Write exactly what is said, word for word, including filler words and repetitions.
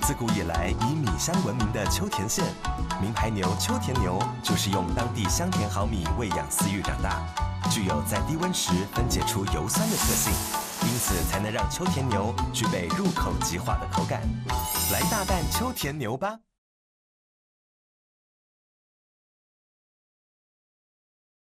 自古以来以米香闻名的秋田县，名牌牛秋田牛就是用当地香甜好米喂养饲育长大，具有在低温时分解出油酸的特性，因此才能让秋田牛具备入口即化的口感。来大啖秋田牛吧！